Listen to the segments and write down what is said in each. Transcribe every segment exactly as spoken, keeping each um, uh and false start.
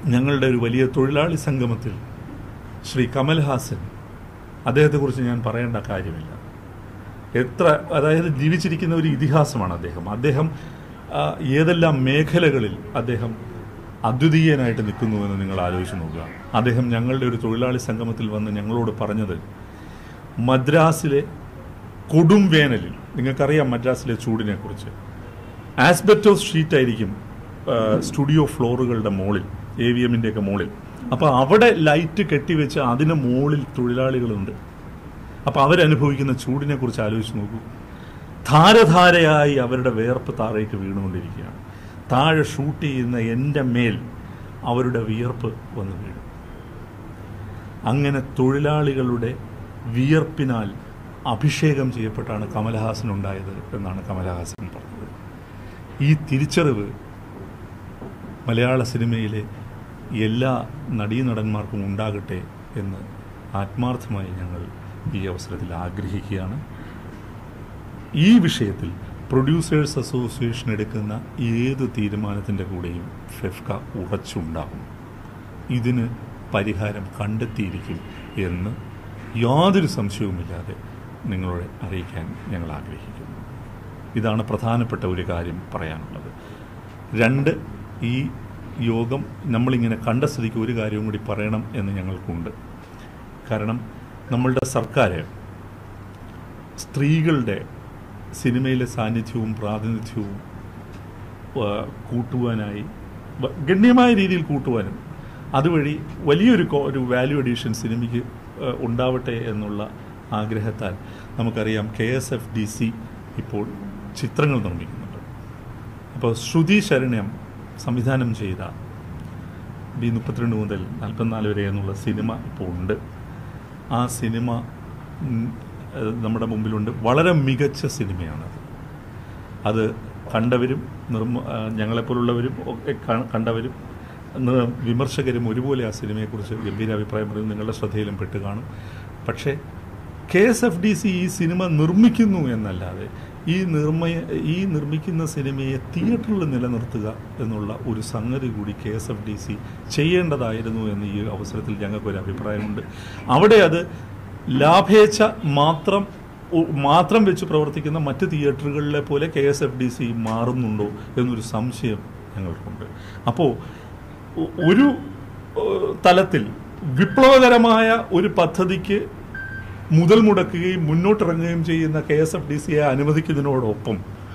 ഞങ്ങളുടെ ഒരു വലിയ തൊഴിലാളി സംഗമത്തിൽ ശ്രീ കമൽഹാസൻ, അദ്ദേഹത്തെക്കുറിച്ച് ഞാൻ പറയേണ്ട കാര്യമില്ല. എത്ര അതായത് ജീവിച്ചിരിക്കുന്ന ഒരു ഇതിഹാസമാണ് അദ്ദേഹം. അദ്ദേഹം ഏതെല്ലാം മേഖലകളിൽ അദ്ദേഹം അദ്വിതീയനായിട്ട് നിൽക്കുന്നുവെന്ന് നിങ്ങൾ ആലോചിച്ച് നോക്കുക. അദ്ദേഹം ഞങ്ങളുടെ ഒരു തൊഴിലാളി സംഗമത്തിൽ വന്ന് ഞങ്ങളോട് പറഞ്ഞത്, മദ്രാസിലെ കൊടും വേനലിൽ, നിങ്ങൾക്കറിയാം മദ്രാസിലെ ചൂടിനെക്കുറിച്ച്, ആസ്ബെറ്റോസ് ഷീറ്റായിരിക്കും സ്റ്റുഡിയോ ഫ്ലോറുകളുടെ മുകളിൽ, എ വി എമ്മിൻ്റെയൊക്കെ മുകളിൽ. അപ്പോൾ അവിടെ ലൈറ്റ് കെട്ടിവെച്ച് അതിന് മുകളിൽ തൊഴിലാളികളുണ്ട്. അപ്പോൾ അവരനുഭവിക്കുന്ന ചൂടിനെക്കുറിച്ച് ആലോചിച്ച് നോക്കൂ. ധാരധാരയായി അവരുടെ വിയർപ്പ് താഴേക്ക് വീണുകൊണ്ടിരിക്കുകയാണ്. താഴെ ഷൂട്ട് ചെയ്യുന്ന എൻ്റെ മേൽ അവരുടെ വിയർപ്പ് വന്ന് വീഴും. അങ്ങനെ തൊഴിലാളികളുടെ വിയർപ്പിനാൽ അഭിഷേകം ചെയ്യപ്പെട്ടാണ് കമൽഹാസൻ ഉണ്ടായത് എന്നാണ് കമൽഹാസൻ പറഞ്ഞത്. ഈ തിരിച്ചറിവ് മലയാള സിനിമയിലെ എല്ലാ നടീനടന്മാർക്കും ഉണ്ടാകട്ടെ എന്ന് ആത്മാർത്ഥമായി ഞങ്ങൾ ഈ അവസരത്തിൽ ആഗ്രഹിക്കുകയാണ്. ഈ വിഷയത്തിൽ പ്രൊഡ്യൂസേഴ്സ് അസോസിയേഷൻ എടുക്കുന്ന ഏത് തീരുമാനത്തിൻ്റെ കൂടെയും ഫെഫ്ക ഉറച്ചുണ്ടാകും. ഇതിന് പരിഹാരം കണ്ടെത്തിയിരിക്കും എന്ന് യാതൊരു സംശയവുമില്ലാതെ നിങ്ങളോട് അറിയിക്കാൻ ഞങ്ങൾ ആഗ്രഹിക്കുന്നു. ഇതാണ് പ്രധാനപ്പെട്ട ഒരു കാര്യം പറയാനുള്ളത്. രണ്ട്, ഈ യോഗം നമ്മളിങ്ങനെ കണ്ട സ്ഥിതിക്ക് ഒരു കാര്യവും കൂടി പറയണം എന്ന് ഞങ്ങൾക്കുണ്ട്. കാരണം നമ്മളുടെ സർക്കാർ സ്ത്രീകളുടെ സിനിമയിലെ സാന്നിധ്യവും പ്രാതിനിധ്യവും കൂട്ടുവാനായി, ഗണ്യമായ രീതിയിൽ കൂട്ടുവാനും അതുവഴി വലിയൊരു ഒരു വാല്യൂ അഡീഷൻ സിനിമയ്ക്ക് ഉണ്ടാവട്ടെ എന്നുള്ള ആഗ്രഹത്താൽ നമുക്കറിയാം K S F D C ഇപ്പോൾ ചിത്രങ്ങൾ നിർമ്മിക്കുന്നുണ്ട്. അപ്പോൾ ശ്രുതി ശരണ്യം സംവിധാനം ചെയ്ത ബി മുപ്പത്തിരണ്ട് മുതൽ നാൽപ്പത്തിനാല് വരെ എന്നുള്ള സിനിമ ഇപ്പോൾ ഉണ്ട്. ആ സിനിമ നമ്മുടെ മുമ്പിലുണ്ട്. വളരെ മികച്ച സിനിമയാണത്. അത് കണ്ടവരും നിർമ്മ ഞങ്ങളെപ്പോലുള്ളവരും ഒക്കെ കണ്ടവരും വിമർശകരും ഒരുപോലെ ആ സിനിമയെക്കുറിച്ച് ഗംഭീര അഭിപ്രായം പറയുന്നത് നിങ്ങളുടെ ശ്രദ്ധയിലും പെട്ട് കാണും. പക്ഷേ K S F D C ഈ സിനിമ നിർമ്മിക്കുന്നു എന്നല്ലാതെ ഈ നിർമ്മയ ഈ നിർമ്മിക്കുന്ന സിനിമയെ തിയേറ്ററിൽ നിലനിർത്തുക എന്നുള്ള ഒരു സംഗതി കൂടി K S F D C ചെയ്യേണ്ടതായിരുന്നു എന്ന് ഈ അവസരത്തിൽ ഞങ്ങൾക്കൊരു അഭിപ്രായമുണ്ട്. അവിടെ അത് ലാഭേച്ഛ മാത്രം മാത്രം വെച്ച് പ്രവർത്തിക്കുന്ന മറ്റ് തിയേറ്ററുകളിലെ പോലെ K S F D C മാറുന്നുണ്ടോ എന്നൊരു സംശയം ഞങ്ങൾക്കുണ്ട്. അപ്പോൾ ഒരു തലത്തിൽ വിപ്ലവകരമായ ഒരു പദ്ധതിക്ക് മുതൽ മുടക്കുകയും മുന്നോട്ടിറങ്ങുകയും ചെയ്യുന്ന കെ എസ് എഫ് ഡി സിയെ അനുവദിക്കുന്നതിനോടൊപ്പം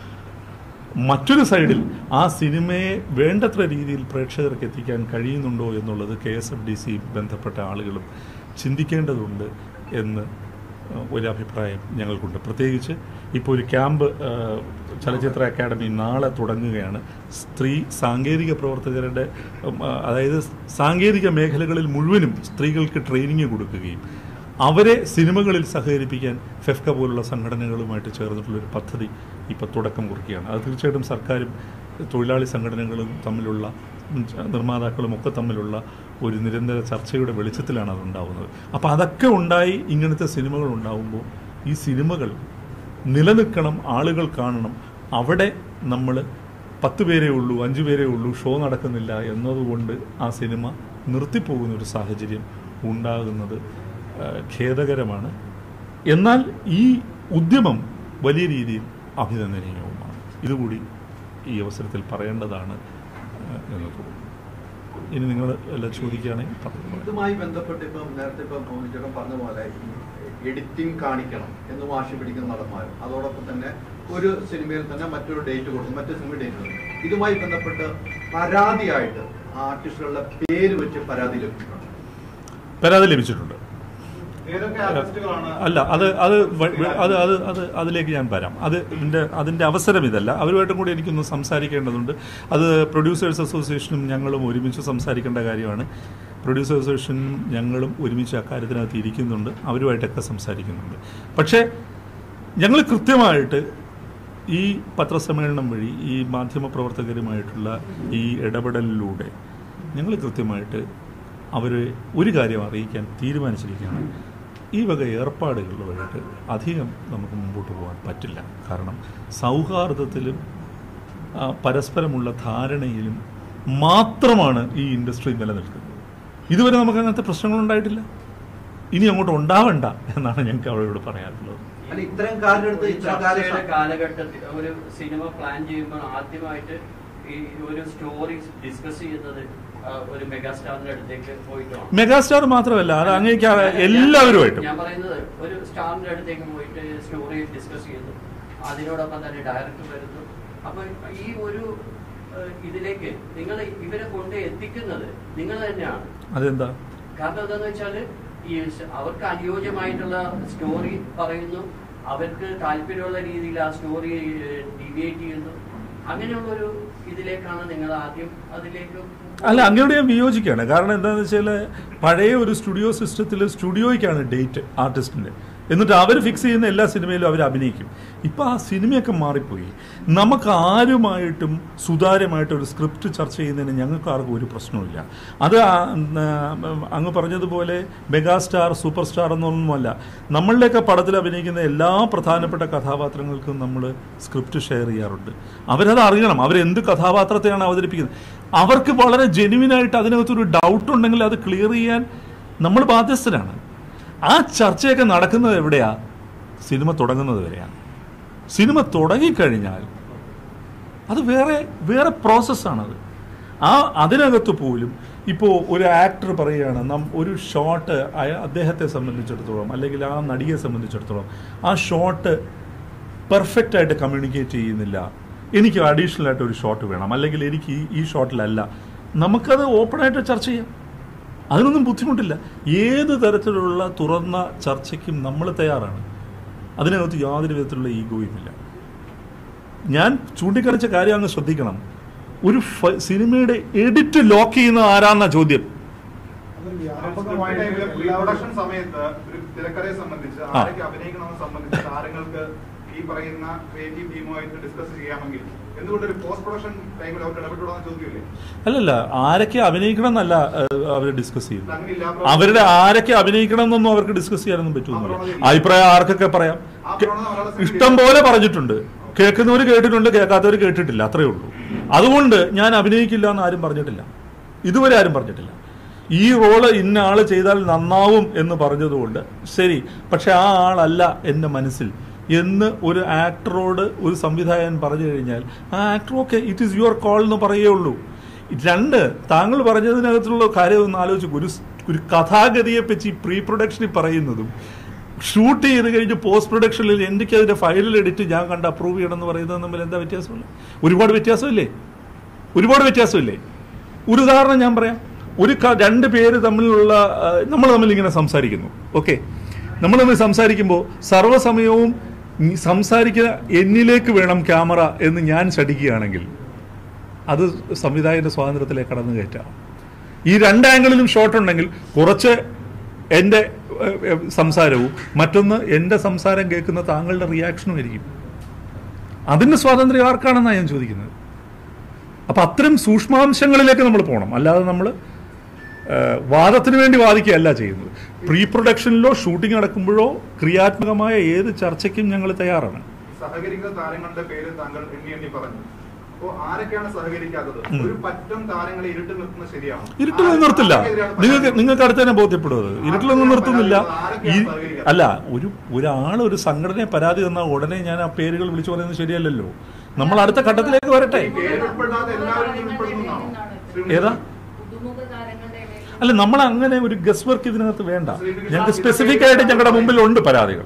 മറ്റൊരു സൈഡിൽ ആ സിനിമയെ വേണ്ടത്ര രീതിയിൽ പ്രേക്ഷകർക്ക് എത്തിക്കാൻ കഴിയുന്നുണ്ടോ എന്നുള്ളത് K S F D C ബന്ധപ്പെട്ട ആളുകളും ചിന്തിക്കേണ്ടതുണ്ട് എന്ന് ഒരു അഭിപ്രായം ഞങ്ങൾക്കുണ്ട്. പ്രത്യേകിച്ച് ഇപ്പോൾ ഒരു ക്യാമ്പ് ചലച്ചിത്ര അക്കാദമി നാളെ തുടങ്ങുകയാണ്. സ്ത്രീ സാങ്കേതിക പ്രവർത്തകരുടെ, അതായത് സാങ്കേതിക മേഖലകളിൽ മുഴുവനും സ്ത്രീകൾക്ക് ട്രെയിനിങ് കൊടുക്കുകയും അവരെ സിനിമകളിൽ സഹകരിപ്പിക്കാൻ ഫെഫ്ക പോലുള്ള സംഘടനകളുമായിട്ട് ചേർന്നിട്ടുള്ളൊരു പദ്ധതി ഇപ്പോൾ തുടക്കം കുറിക്കുകയാണ്. അത് തീർച്ചയായിട്ടും സർക്കാരും തൊഴിലാളി സംഘടനകളും തമ്മിലുള്ള നിർമ്മാതാക്കളും ഒക്കെ തമ്മിലുള്ള ഒരു നിരന്തര ചർച്ചയുടെ വെളിച്ചത്തിലാണ് അതുണ്ടാവുന്നത്. അപ്പോൾ അതൊക്കെ ഉണ്ടായി ഇങ്ങനത്തെ സിനിമകൾ ഉണ്ടാവുമ്പോൾ ഈ സിനിമകൾ നിലനിൽക്കണം, ആളുകൾ കാണണം. അവിടെ നമ്മൾ പത്ത് പേരേ ഉള്ളൂ, അഞ്ചു പേരേ ഉള്ളൂ, ഷോ നടക്കുന്നില്ല എന്നതുകൊണ്ട് ആ സിനിമ നിർത്തിപ്പോകുന്നൊരു സാഹചര്യം ഉണ്ടാകുന്നത് ഖേദകരമാണ്. എന്നാൽ ഈ ഉദ്യമം വലിയ രീതിയിൽ അഭിനന്ദനീയവുമാണ്. ഇതുകൂടി ഈ അവസരത്തിൽ പറയേണ്ടതാണ് എന്ന് തോന്നുന്നു. ഇനി നിങ്ങൾ എല്ലാം ചോദിക്കുകയാണെങ്കിൽ പറഞ്ഞു. ഇതുമായി ബന്ധപ്പെട്ട് ഇപ്പം നേരത്തെ ഇപ്പം ചേട്ടൻ പറഞ്ഞ പോലെ എഡിറ്റിംഗ് കാണിക്കണം എന്ന് വാശി പിടിക്കുന്ന നടന്മാരും, അതോടൊപ്പം തന്നെ ഒരു സിനിമയിൽ തന്നെ മറ്റൊരു ഡേറ്റ് കൊടുക്കും, മറ്റൊരു സിനിമ ഡേറ്റ് കൊടുക്കും. ഇതുമായി ബന്ധപ്പെട്ട് പരാതിയായിട്ട് ആർട്ടിസ്റ്റുകളുടെ പേര് വെച്ച് പരാതി ലഭിച്ചിട്ടുണ്ട്. പരാതി ലഭിച്ചിട്ടുണ്ട് അല്ല, അത് അത് അത് അത് അത് അതിലേക്ക് ഞാൻ വരാം. അത് ഇതിൻ്റെ അതിൻ്റെ അവസരം ഇതല്ല. അവരുമായിട്ടും കൂടി എനിക്കൊന്ന് സംസാരിക്കേണ്ടതുണ്ട്. അത് പ്രൊഡ്യൂസേഴ്സ് അസോസിയേഷനും ഞങ്ങളും ഒരുമിച്ച് സംസാരിക്കേണ്ട കാര്യമാണ്. പ്രൊഡ്യൂസേഴ്സ് അസോസിയേഷനും ഞങ്ങളും ഒരുമിച്ച് അക്കാര്യത്തിനകത്ത് ഇരിക്കുന്നുണ്ട്, അവരുമായിട്ടൊക്കെ സംസാരിക്കുന്നുണ്ട്. പക്ഷേ ഞങ്ങൾ കൃത്യമായിട്ട് ഈ പത്രസമ്മേളനം വഴി ഈ മാധ്യമപ്രവർത്തകരുമായിട്ടുള്ള ഈ ഇടപെടലിലൂടെ ഞങ്ങൾ കൃത്യമായിട്ട് അവർ ഒരു കാര്യം അറിയിക്കാൻ തീരുമാനിച്ചിരിക്കുകയാണ്. ഈ വക ഏർപ്പാടുകളുമായിട്ട് അധികം നമുക്ക് മുമ്പോട്ട് പോകാൻ പറ്റില്ല. കാരണം സൗഹാർദ്ദത്തിലും പരസ്പരമുള്ള ധാരണയിലും മാത്രമാണ് ഈ ഇൻഡസ്ട്രി നിലനിൽക്കുന്നത്. ഇതുവരെ നമുക്ക് അങ്ങനത്തെ പ്രശ്നങ്ങളുണ്ടായിട്ടില്ല, ഇനി അങ്ങോട്ട് ഉണ്ടാവണ്ട എന്നാണ് ഞങ്ങൾക്ക് അവരോട് പറയാനുള്ളത്. ഇത്രയും കാലഘട്ടത്തിൽ ഒരു സിനിമ പ്ലാൻ ചെയ്യുമ്പോൾ ആദ്യമായിട്ട് ഈ ഒരു സ്റ്റോറി ഡിസ്കസ് ചെയ്യുന്നത് ഒരു മെഗാസ്റ്റാറിന്റെ അടുത്തേക്ക് പോയിട്ടാണ്. മെഗാസ്റ്റാർ മാത്രമല്ല, അത് അങ്ങേക്ക് എല്ലാവരുമായിട്ടും ഞാൻ പറയുന്നത് ഒരു സ്റ്റാറിന്റെ അടുത്തേക്ക് പോയിട്ട് സ്റ്റോറി ഡിസ്കസ് ചെയ്യുന്നു, അതിനോടൊപ്പം തന്നെ ഡയറക്ടർ വരുന്നു. അപ്പൊ ഈ ഒരു ഇതിലേക്ക് നിങ്ങൾ ഇവരെ കൊണ്ട് എത്തിക്കുന്നത് നിങ്ങൾ തന്നെയാണ്. അതെന്താ കാരണം എന്താന്ന് വെച്ചാല് ഈ അവർക്ക് അനുയോജ്യമായിട്ടുള്ള സ്റ്റോറി പറയുന്നു, അവർക്ക് താല്പര്യമുള്ള രീതിയിൽ ആ സ്റ്റോറി ഡിവിയേറ്റ് ചെയ്യുന്നു. അങ്ങനെയുള്ളൊരു ഇതിലേക്കാണ് നിങ്ങൾ ആദ്യം അതിലേക്ക്. അല്ല, അങ്ങനെയോട് ഞാൻ വിയോജിക്കുകയാണ്. കാരണം എന്താണെന്ന് വെച്ചാൽ പഴയ ഒരു സ്റ്റുഡിയോ സിസ്റ്റത്തിൽ സ്റ്റുഡിയോയ്ക്കാണ് ഡേറ്റ് ആർട്ടിസ്റ്റിൻ്റെ, എന്നിട്ട് അവർ ഫിക്സ് ചെയ്യുന്ന എല്ലാ സിനിമയിലും അവർ അഭിനയിക്കും. ഇപ്പം ആ സിനിമയൊക്കെ മാറിപ്പോയി. നമുക്ക് ആരുമായിട്ടും സുതാര്യമായിട്ട് ഒരു സ്ക്രിപ്റ്റ് ചർച്ച ചെയ്യുന്നതിന് ഞങ്ങൾക്ക് ആർക്കും ഒരു പ്രശ്നവുമില്ല. അത് അങ്ങ് പറഞ്ഞതുപോലെ മെഗാസ്റ്റാർ സൂപ്പർ സ്റ്റാർ എന്നൊന്നുമല്ല. നമ്മളുടെയൊക്കെ പടത്തിൽ അഭിനയിക്കുന്ന എല്ലാ പ്രധാനപ്പെട്ട കഥാപാത്രങ്ങൾക്കും നമ്മൾ സ്ക്രിപ്റ്റ് ഷെയർ ചെയ്യാറുണ്ട്. അവരത് അറിയണം, അവരെന്ത് കഥാപാത്രത്തെയാണ് അവതരിപ്പിക്കുന്നത്. അവർക്ക് വളരെ ജെന്യുവിനായിട്ട് അതിനകത്തൊരു ഡൗട്ട് ഉണ്ടെങ്കിൽ അത് ക്ലിയർ ചെയ്യാൻ നമ്മൾ ബാധ്യസ്ഥരാണ്. ആ ചർച്ചയൊക്കെ നടക്കുന്നത് എവിടെയാ? സിനിമ തുടങ്ങുന്നത് വരെയാണ്. സിനിമ തുടങ്ങിക്കഴിഞ്ഞാൽ അത് വേറെ വേറെ പ്രോസസ്സാണത്. ആ അതിനകത്ത് പോലും ഇപ്പോൾ ഒരു ആക്ടർ പറയുകയാണ്, നം ഒരു ഷോട്ട് അദ്ദേഹത്തെ സംബന്ധിച്ചിടത്തോളം അല്ലെങ്കിൽ ആ നടിയെ സംബന്ധിച്ചിടത്തോളം ആ ഷോട്ട് പെർഫെക്റ്റായിട്ട് കമ്മ്യൂണിക്കേറ്റ് ചെയ്യുന്നില്ല, എനിക്ക് അഡീഷണൽ ആയിട്ട് ഒരു ഷോട്ട് വേണം, അല്ലെങ്കിൽ എനിക്ക് ഈ ഈ ഷോട്ടിലല്ല. നമുക്കത് ഓപ്പണായിട്ട് ചർച്ച ചെയ്യാം, അതിനൊന്നും ബുദ്ധിമുട്ടില്ല. ഏത് തരത്തിലുള്ള തുറന്ന ചർച്ചയ്ക്കും നമ്മൾ തയ്യാറാണ്. അതിനകത്ത് യാതൊരു വിധത്തിലുള്ള ഈഗോയുമില്ല. ഞാൻ ചൂണ്ടിക്കാണിച്ച കാര്യം അങ്ങ് ശ്രദ്ധിക്കണം. ഒരു സിനിമയുടെ എഡിറ്റ് ലോക്ക് ചെയ്യുന്ന ആരാന്ന ചോദ്യം. സമയത്ത് ഒരു തിരക്കഥയെ സംബന്ധിച്ച് ആരൊക്കെ അഭിനയിക്കണമെന്ന് സംബന്ധിച്ച് താരങ്ങൾക്ക് ഈ പറയുന്ന ക്രിയേറ്റീവ് ടീമുമായിട്ട് ഡിസ്കസ് ചെയ്യാമെങ്കിൽ എന്തുകൊണ്ട് ഒരു പോസ്റ്റ് പ്രൊഡക്ഷൻ ടൈമിൽ അവർക്ക് ഇടപെട്ടുകൂടാന്ന് ചോദിക്കില്ലേ? അല്ലല്ല, ആരൊക്കെ അഭിനയിക്കണം എന്നല്ല അവർ ഡിസ്കസ് ചെയ്യും. അവരുടെ ആരൊക്കെ അഭിനയിക്കണം എന്നൊന്നും അവർക്ക് ഡിസ്കസ് ചെയ്യാനൊന്നും പറ്റുമെന്നില്ല. അഭിപ്രായം ആർക്കൊക്കെ പറയാം, ഇഷ്ടം പോലെ പറഞ്ഞിട്ടുണ്ട്. കേൾക്കുന്നവർ കേട്ടിട്ടുണ്ട്, കേൾക്കാത്തവർ കേട്ടിട്ടില്ല, അത്രയേ ഉള്ളൂ. അതുകൊണ്ട് ഞാൻ അഭിനയിക്കില്ല എന്ന് ആരും പറഞ്ഞിട്ടില്ല, ഇതുവരെ ആരും പറഞ്ഞിട്ടില്ല. ഈ റോള് ഇന്ന ആള് ചെയ്താൽ നന്നാവും എന്ന് പറഞ്ഞതുകൊണ്ട് ശരി, പക്ഷെ ആ ആളല്ല എൻ്റെ മനസ്സിൽ എന്ന് ഒരു ആക്ടറോട് ഒരു സംവിധായകൻ പറഞ്ഞു കഴിഞ്ഞാൽ ആ actor okay, it is your call എന്ന് പറയേ ഉള്ളൂ. രണ്ട്, താങ്കൾ പറഞ്ഞതിനകത്തുള്ള കാര്യം ഒന്ന് ആലോചിച്ചു. ഒരു ഒരു കഥാഗതിയെ പറ്റി പ്രീ പ്രൊഡക്ഷനിൽ പറയുന്നതും ഷൂട്ട് ചെയ്ത് കഴിഞ്ഞ് പോസ്റ്റ് പ്രൊഡക്ഷനിൽ എനിക്ക് അതിൻ്റെ ഫയലിൽ എഡിറ്റ് ഞാൻ കണ്ട് അപ്രൂവ് ചെയ്യണമെന്ന് പറയുന്നത് തമ്മിൽ എന്താ വ്യത്യാസമില്ല? ഒരുപാട് വ്യത്യാസമില്ലേ? ഒരുപാട് വ്യത്യാസമില്ലേ? ഒരു ഉദാഹരണം ഞാൻ പറയാം. ഒരു രണ്ട് പേര് തമ്മിലുള്ള നമ്മൾ തമ്മിൽ ഇങ്ങനെ സംസാരിക്കുന്നു, ഓക്കെ, നമ്മൾ തമ്മിൽ സംസാരിക്കുമ്പോൾ സർവ്വസമയവും സംസാരിക്കുന്ന എന്നിലേക്ക് വേണം ക്യാമറ എന്ന് ഞാൻ ശഠിക്കുകയാണെങ്കിൽ അത് സംവിധായകന്റെ സ്വാതന്ത്ര്യത്തിലേക്ക് കടന്നു കയറ്റാം. ഈ രണ്ട് ആംഗിളിലും ഷോട്ട് ഉണ്ടെങ്കിൽ കുറച്ച് എൻ്റെ സംസാരവും മറ്റൊന്ന് എൻ്റെ സംസാരം കേൾക്കുന്ന താങ്കളുടെ റിയാക്ഷനും ആയിരിക്കും. അതിൻ്റെ സ്വാതന്ത്ര്യം ആർക്കാണെന്നാണ് ഞാൻ ചോദിക്കുന്നത്. അപ്പം അത്തരം സൂക്ഷ്മാംശങ്ങളിലേക്ക് നമ്മൾ പോകണം, അല്ലാതെ നമ്മൾ വാദത്തിന് വേണ്ടി വാദിക്കുകയല്ല ചെയ്യുന്നത്. പ്രീ പ്രൊഡക്ഷനിലോ ഷൂട്ടിംഗ് നടക്കുമ്പോഴോ ക്രിയാത്മകമായ ഏത് ചർച്ചയ്ക്കും ഞങ്ങൾ തയ്യാറാണ്. സഹകരിക്കുന്ന താരങ്ങളുടെ പേര് താങ്കൾ എണ്ണി എണ്ണി പറഞ്ഞു. ഇരുട്ടിൽ നിർത്തില്ല, നിങ്ങൾക്ക് നിങ്ങൾക്ക് അടുത്ത് തന്നെ ബോധ്യപ്പെടുന്നത്. ഇരുട്ടിലൊന്നും നിർത്തുന്നില്ല. അല്ല, ഒരു ഒരാൾ ഒരു സംഘടനയെ പരാതി തന്നാൽ ഉടനെ ഞാൻ ആ പേരുകൾ വിളിച്ചു പറയുന്നത് ശരിയല്ലല്ലോ. നമ്മൾ അടുത്ത ഘട്ടത്തിലേക്ക് വരട്ടെ. ഏതാ? അല്ല, നമ്മൾ അങ്ങനെ ഒരു ഗസ് വർക്ക് ഇതിനകത്ത് വേണ്ട. ഞങ്ങൾക്ക് സ്പെസിഫിക് ആയിട്ട് ഞങ്ങളുടെ മുമ്പിൽ ഉണ്ട് പരാതികൾ.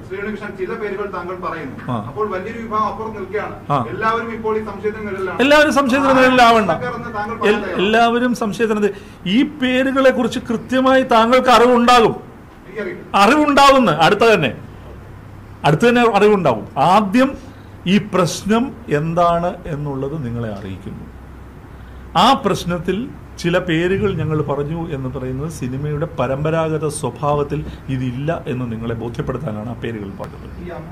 എല്ലാവരും സംശയത്തിന് നിഴലിലാവണ്ട. എല്ലാവരും സംശയത്തിന് ഈ പേരുകളെ കുറിച്ച് കൃത്യമായി താങ്കൾക്ക് അറിവുണ്ടാകും. അറിവുണ്ടാവുന്ന അടുത്ത തന്നെ അടുത്ത് തന്നെ അറിവുണ്ടാവും. ആദ്യം ഈ പ്രശ്നം എന്താണ് എന്നുള്ളത് നിങ്ങളെ അറിയിക്കുന്നു. ആ പ്രശ്നത്തിൽ ചില പേരുകൾ ഞങ്ങൾ പറഞ്ഞു എന്ന് പറയുന്നത് സിനിമയുടെ പരമ്പരാഗത സ്വഭാവത്തിൽ ഇതില്ല എന്ന് നിങ്ങളെ ബോധ്യപ്പെടുത്താനാണ് ആ പേരുകൾ പറഞ്ഞത്.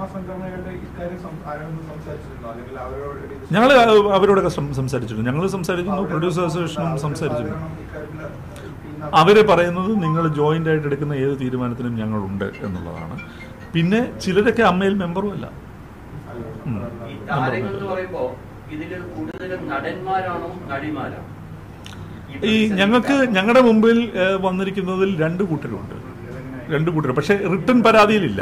ഞങ്ങൾ അവരോടൊക്കെ സംസാരിച്ചിട്ടുണ്ട്. ഞങ്ങൾ സംസാരിക്കുന്നു, പ്രൊഡ്യൂസർ അസോസിയേഷനും സംസാരിച്ചിട്ടുണ്ട്. അവര് പറയുന്നത് നിങ്ങൾ ജോയിന്റ് ആയിട്ട് എടുക്കുന്ന ഏത് തീരുമാനത്തിനും ഞങ്ങളുണ്ട് എന്നുള്ളതാണ്. പിന്നെ ചിലരൊക്കെ അമ്മയിൽ മെമ്പറും അല്ല. ഈ ഞങ്ങൾക്ക് ഞങ്ങളുടെ മുമ്പിൽ വന്നിരിക്കുന്നതിൽ രണ്ട് കൂട്ടരുണ്ട്, രണ്ട് കൂട്ടർ. പക്ഷെ റിട്ടേൺ പരാതിയിലില്ല.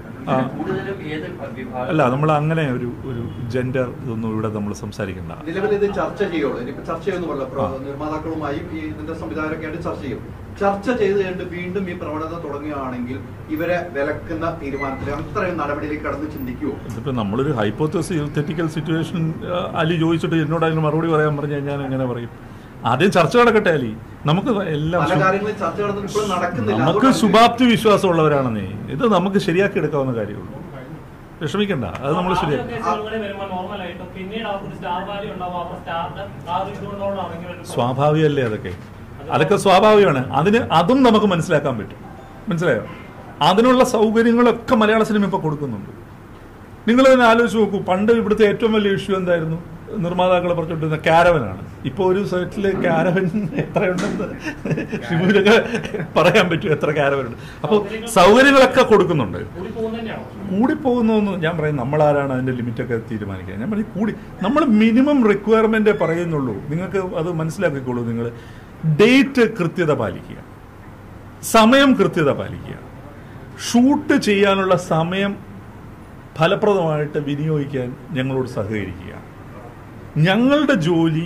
അല്ല, നമ്മൾ അങ്ങനെ ഒരു ഒരു ജെൻഡർ ഇതൊന്നും ഇവിടെ നമ്മൾ സംസാരിക്കണ്ട. നിലവിൽ ഇത് ചർച്ച ചെയ്യുള്ളൂ. ഇനിയിപ്പോ ചർച്ച ചെയ്യുമെന്ന് പറഞ്ഞ നിർമ്മാതാക്കളുമായും ഈ ഇതിന്റെ സംവിധാനമൊക്കെയായിട്ട് ചർച്ച ചെയ്യും. ചർച്ച ചെയ്ത് കഴിഞ്ഞിട്ട് വീണ്ടും ഈ പ്രവണത തുടങ്ങുകയാണെങ്കിൽ ഇവരെ വിലക്കുന്ന തീരുമാനത്തിൽ അത്രയും നടപടിയിലേക്ക് കടന്ന് ചിന്തിക്കുമോ? ഇതിപ്പോ നമ്മളൊരു ഹൈപ്പോത്തറ്റിക്കൽ സിറ്റുവേഷൻ അലി ചോദിച്ചിട്ട് എന്നോട് അതിന് മറുപടി പറയാൻ പറഞ്ഞാൽ ഞാൻ എങ്ങനെ പറയും? ആദ്യം ചർച്ച നടക്കട്ടെ അലി. നമുക്ക് എല്ലാം നമുക്ക് ശുഭാപ്തി വിശ്വാസമുള്ളവരാണെന്നേ. ഇത് നമുക്ക് ശരിയാക്കി എടുക്കാവുന്ന കാര്യമുള്ളൂ. വിഷമിക്കണ്ട, അത് നമ്മൾ ശരിയാക്കി. സ്വാഭാവികമല്ലേ അതൊക്കെ? അതൊക്കെ സ്വാഭാവികമാണ്. അതിന് അതും നമുക്ക് മനസ്സിലാക്കാൻ പറ്റും. മനസ്സിലായോ? അതിനുള്ള സൗകര്യങ്ങളൊക്കെ മലയാള സിനിമ ഇപ്പൊ കൊടുക്കുന്നുണ്ട്. നിങ്ങൾ തന്നെ ആലോചിച്ച് നോക്കൂ. പണ്ട് ഇവിടുത്തെ ഏറ്റവും വലിയ ഇഷ്യൂ എന്തായിരുന്നു? നിർമ്മാതാക്കളെ പറഞ്ഞിട്ടിരുന്ന ക്യാരവനാണ്. ഇപ്പൊ ഒരു സെറ്റില് ക്യാരവൻ എത്രയുണ്ടെന്ന് ഷിബുവിനൊക്കെ പറയാൻ പറ്റും, എത്ര ക്യാരവനുണ്ട്. അപ്പോൾ സൗകര്യങ്ങളൊക്കെ കൊടുക്കുന്നുണ്ട്. കൂടിപ്പോകുന്നൊന്നും ഞാൻ പറയും, നമ്മളാരാണ് അതിന്റെ ലിമിറ്റൊക്കെ തീരുമാനിക്കുക? ഞാൻ പറയും കൂടി നമ്മൾ മിനിമം റിക്വയർമെന്റ് പറയുന്നുള്ളൂ. നിങ്ങൾക്ക് അത് മനസ്സിലാക്കിക്കോളൂ. നിങ്ങൾ ഡേറ്റ് കൃത്യത പാലിക്കുക, സമയം കൃത്യത പാലിക്കുക, ഷൂട്ട് ചെയ്യാനുള്ള സമയം ഫലപ്രദമായിട്ട് വിനിയോഗിക്കാൻ ഞങ്ങളോട് സഹകരിക്കുക. ഞങ്ങളുടെ ജോലി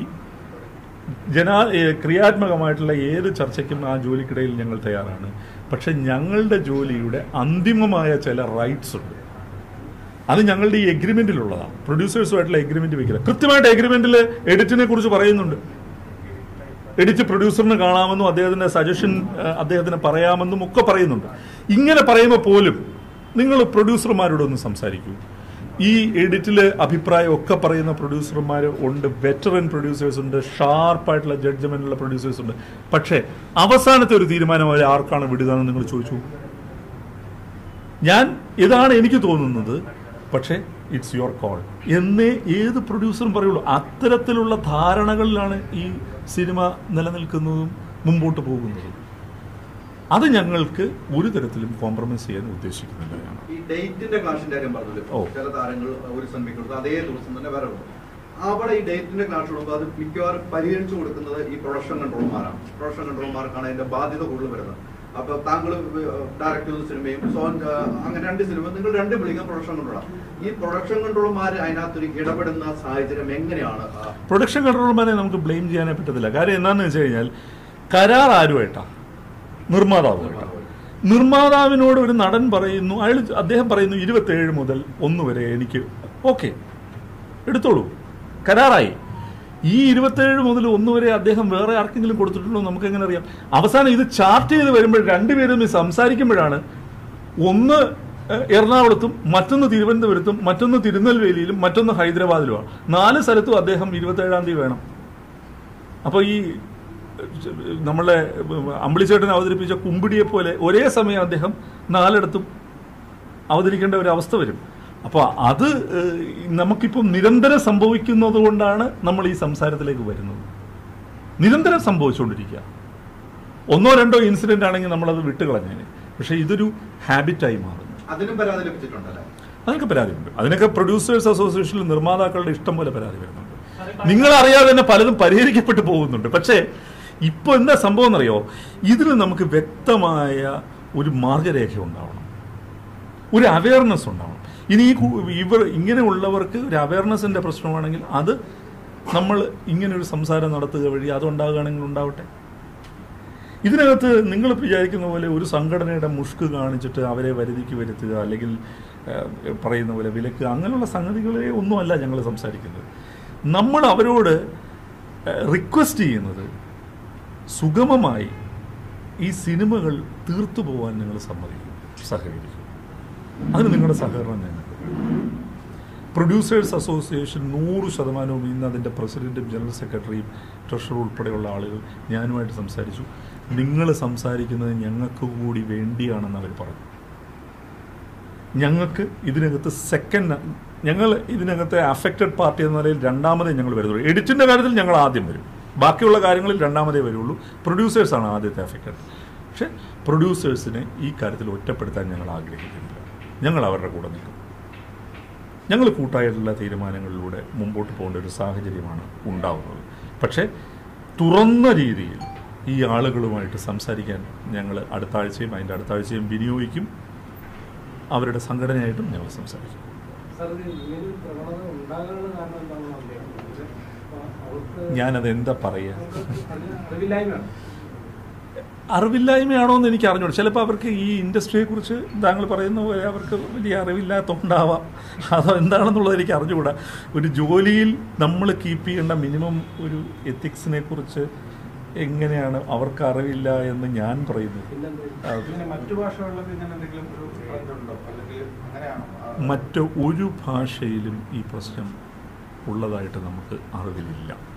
ജനാ ക്രിയാത്മകമായിട്ടുള്ള ഏത് ചർച്ചയ്ക്കും ആ ജോലിക്കിടയിൽ ഞങ്ങൾ തയ്യാറാണ്. പക്ഷെ ഞങ്ങളുടെ ജോലിയുടെ അന്തിമമായ ചില റൈറ്റ്സ് ഉണ്ട്. അത് ഞങ്ങളുടെ ഈ എഗ്രിമെന്റിലുള്ളതാണ്. പ്രൊഡ്യൂസേഴ്സുമായിട്ടുള്ള എഗ്രിമെന്റ് വെക്കില്ല. കൃത്യമായിട്ട് എഗ്രിമെന്റിൽ എഡിറ്റിനെ കുറിച്ച് പറയുന്നുണ്ട്. എഡിറ്റ് പ്രൊഡ്യൂസറിന് കാണാമെന്നും അദ്ദേഹത്തിന്റെ സജഷൻ അദ്ദേഹത്തിന് പറയാമെന്നും ഒക്കെ പറയുന്നുണ്ട്. ഇങ്ങനെ പറയുമ്പോൾ പോലും നിങ്ങൾ പ്രൊഡ്യൂസർമാരോടൊന്ന് സംസാരിക്കൂ. ഈ എഡിറ്റില് അഭിപ്രായം ഒക്കെ പറയുന്ന പ്രൊഡ്യൂസർമാർ ഉണ്ട്, വെറ്ററൻ പ്രൊഡ്യൂസേഴ്സ് ഉണ്ട്, ഷാർപ്പായിട്ടുള്ള ജഡ്ജ്മെന്റുള്ള പ്രൊഡ്യൂസേഴ്സ് ഉണ്ട്. പക്ഷെ അവസാനത്തെ ഒരു തീരുമാനം അവർ ആർക്കാണ് വിടുക എന്ന് നിങ്ങൾ ചോദിച്ചു. ഞാൻ ഇതാണ് എനിക്ക് തോന്നുന്നത്, പക്ഷേ ഇറ്റ്സ് യുവർ കോൾ എന്നേ ഏത് പ്രൊഡ്യൂസറും പറയുള്ളൂ. അത്തരത്തിലുള്ള ധാരണകളിലാണ് ഈ സിനിമ നിലനിൽക്കുന്നതും മുമ്പോട്ട് പോകുന്നതും. അത് ഞങ്ങൾക്ക് ഒരു തരത്തിലും കോംപ്രമൈസ് ചെയ്യാൻ ഉദ്ദേശിക്കുന്നില്ല. ഈ ഡേറ്റിന്റെ ക്ലാഷിന്റെ കാര്യം പറഞ്ഞല്ലോ, ചില താരങ്ങൾ ഒരു സിനിമയ്ക്ക് കൊടുത്ത് അതേ ദിവസം തന്നെ വേറെ ഉണ്ട്. അവിടെ ഈ ഡേറ്റിന്റെ ക്ലാഷ് കൊടുക്കുമ്പോൾ അത് മിക്കവാറും പരിഹരിച്ചു കൊടുക്കുന്നത് ഈ പ്രൊഡക്ഷൻ കൺട്രോളർമാരാണ്. പ്രൊഡക്ഷൻ കൺട്രോളർമാർക്കാണ് അതിന്റെ ബാധ്യത കൂടുതൽ വരുന്നത്. അപ്പൊ താങ്കൾ ഡയറക്ട് ചെയ്ത സിനിമയും സോൺ അങ്ങനെ രണ്ട് സിനിമ നിങ്ങൾ രണ്ട് വിളിക്കുന്ന പ്രൊഡക്ഷൻ കൺട്രോളാണ്. ഈ പ്രൊഡക്ഷൻ കൺട്രോളർമാർ അതിനകത്തൊരു ഇടപെടുന്ന സാഹചര്യം എങ്ങനെയാണ്? പ്രൊഡക്ഷൻ കൺട്രോളർമാരെ നമുക്ക് ബ്ലെയിം ചെയ്യാനേ പറ്റത്തില്ല. കാര്യം എന്താണെന്ന് വെച്ച് കഴിഞ്ഞാൽ കരാർ ആരുമായിട്ടാ? നിർമ്മാതാവുമായിട്ടാണ്. നിർമ്മാതാവിനോട് ഒരു നടൻ പറയുന്നു, അയാൾ അദ്ദേഹം പറയുന്നു ഇരുപത്തേഴ് മുതൽ ഒന്ന് വരെ എനിക്ക് ഓക്കെ എടുത്തോളൂ, കരാറായി. ഈ ഇരുപത്തേഴ് മുതൽ ഒന്ന് വരെ അദ്ദേഹം വേറെ ആർക്കെങ്കിലും കൊടുത്തിട്ടുണ്ടോ നമുക്ക് എങ്ങനെ അറിയാം? അവസാനം ഇത് ചാർട്ട് ചെയ്ത് വരുമ്പോൾ രണ്ടുപേരും സംസാരിക്കുമ്പോഴാണ് ഒന്ന് എറണാകുളത്തും മറ്റൊന്ന് തിരുവനന്തപുരത്തും മറ്റൊന്ന് തിരുനെൽവേലിയിലും മറ്റൊന്ന് ഹൈദരാബാദിലുമാണ്. നാല് സ്ഥലത്തും അദ്ദേഹം ഇരുപത്തേഴാം തീയതി വേണം. അപ്പോൾ ഈ നമ്മളെ അമ്പിളിച്ചേട്ടൻ അവതരിപ്പിച്ച കുമ്പിടിയെ പോലെ ഒരേ സമയം അദ്ദേഹം നാലിടത്തും അവതരിക്കേണ്ട ഒരു അവസ്ഥ വരും. അപ്പോൾ അത് നമുക്കിപ്പം നിരന്തരം സംഭവിക്കുന്നത് കൊണ്ടാണ് നമ്മൾ ഈ സംസാരത്തിലേക്ക് വരുന്നത്. നിരന്തരം സംഭവിച്ചുകൊണ്ടിരിക്കുക. ഒന്നോ രണ്ടോ ഇൻസിഡന്റ് ആണെങ്കിൽ നമ്മളത് വിട്ടുകളഞ്ഞേനെ. പക്ഷെ ഇതൊരു ഹാബിറ്റായി മാറുന്നു. അതിനും പരാതി ലഭിച്ചിട്ടുണ്ടല്ലേ? അതിനൊക്കെ പരാതിയുണ്ട്. അതിനൊക്കെ പ്രൊഡ്യൂസേഴ്സ് അസോസിയേഷനിൽ നിർമ്മാതാക്കളുടെ ഇഷ്ടം പോലെ പരാതി വരുന്നുണ്ട്. നിങ്ങളറിയാതെ തന്നെ പലതും പരിഹരിക്കപ്പെട്ടു പോകുന്നുണ്ട്. പക്ഷേ ഇപ്പോൾ എന്താ സംഭവം എന്നറിയോ? ഇതിൽ നമുക്ക് വ്യക്തമായ ഒരു മാർഗരേഖ ഉണ്ടാവണം, ഒരു അവയർനെസ് ഉണ്ടാവണം. ഇനി ഈ ഇവർ ഇങ്ങനെയുള്ളവർക്ക് ഒരു അവയർനെസ്സിന്റെ പ്രശ്നമാണെങ്കിൽ അത് നമ്മൾ ഇങ്ങനെ ഒരു സംസാരം നടത്തുക വഴി അതുണ്ടാകുകയാണെങ്കിൽ ഉണ്ടാവട്ടെ. ഇതിനകത്ത് നിങ്ങൾ വിചാരിക്കുന്ന പോലെ ഒരു സംഘടനയുടെ മുഷ്ക് കാണിച്ചിട്ട് അവരെ വരുതിക്ക് വരുത്തുക, അല്ലെങ്കിൽ പറയുന്ന പോലെ വിലക്കുക, അങ്ങനെയുള്ള സംഗതികളെ ഒന്നുമല്ല ഞങ്ങൾ സംസാരിക്കുന്നത്. നമ്മൾ അവരോട് റിക്വസ്റ്റ് ചെയ്യുന്നത് സുഗമമായി ഈ സിനിമകൾ തീർത്തു പോകാൻ നിങ്ങൾ സമ്മതിക്കും, സഹകരിക്കും. അതിന് നിങ്ങളുടെ സഹകരണം ഞങ്ങൾക്ക്. പ്രൊഡ്യൂസേഴ്സ് അസോസിയേഷൻ നൂറ് ശതമാനവും ഇന്ന് അതിൻ്റെ പ്രസിഡന്റും ജനറൽ സെക്രട്ടറിയും ട്രഷറർ ഉൾപ്പെടെയുള്ള ആളുകൾ ഞാനുമായിട്ട് സംസാരിച്ചു. നിങ്ങൾ സംസാരിക്കുന്നത് ഞങ്ങൾക്ക് കൂടി വേണ്ടിയാണെന്ന് അവർ പറഞ്ഞു. ഞങ്ങൾക്ക് ഇതിനകത്ത് സെക്കൻഡ്, ഞങ്ങൾ ഇതിനകത്തെ അഫക്റ്റഡ് പാർട്ടി എന്ന നിലയിൽ രണ്ടാമതേ ഞങ്ങൾ വരുന്നുള്ളൂ. എഡിറ്റിൻ്റെ കാര്യത്തിൽ ഞങ്ങൾ ആദ്യം വരും, ബാക്കിയുള്ള കാര്യങ്ങളിൽ രണ്ടാമതേ വരുള്ളൂ. പ്രൊഡ്യൂസേഴ്സാണ് ആദ്യത്തെ അഫക്റ്റഡ്. പക്ഷേ പ്രൊഡ്യൂസേഴ്സിനെ ഈ കാര്യത്തിൽ ഒറ്റപ്പെടുത്താൻ ഞങ്ങൾ ആഗ്രഹിക്കുന്നില്ല. ഞങ്ങൾ അവരുടെ കൂടെ നിൽക്കും. ഞങ്ങൾ കൂട്ടായിട്ടുള്ള തീരുമാനങ്ങളിലൂടെ മുമ്പോട്ട് പോകേണ്ട ഒരു സാഹചര്യമാണ് ഉണ്ടാവുന്നത്. പക്ഷേ തുറന്ന രീതിയിൽ ഈ ആളുകളുമായിട്ട് സംസാരിക്കാൻ ഞങ്ങൾ അടുത്ത ആഴ്ചയും അതിൻ്റെ അടുത്ത ആഴ്ചയും വിനിയോഗിക്കും. അവരുടെ സംഘടനയായിട്ടും ഞങ്ങൾ സംസാരിക്കും. ഞാനതെന്താ പറയുക, അറിവില്ലായ്മയാണോ എന്ന് എനിക്ക് അറിഞ്ഞോളൂ. ചിലപ്പോൾ അവർക്ക് ഈ ഇൻഡസ്ട്രിയെക്കുറിച്ച് താങ്കൾ പറയുന്ന പോലെ അവർക്ക് വലിയ അറിവില്ലാത്തതുകൊണ്ടാവാം, അതോ എന്താണെന്നുള്ളത് എനിക്ക് അറിഞ്ഞുകൂടാ. ഒരു ജോലിയിൽ നമ്മൾ കീപ്പ് ചെയ്യേണ്ട മിനിമം ഒരു എത്തിക്സിനെ കുറിച്ച് എങ്ങനെയാണ് അവർക്ക് അറിവില്ല എന്ന് ഞാൻ പറയുന്നത്? മറ്റ് ഒരു ഭാഷയിലും ഈ പ്രശ്നം ഉള്ളതായിട്ട് നമുക്ക് അറിവില്ല.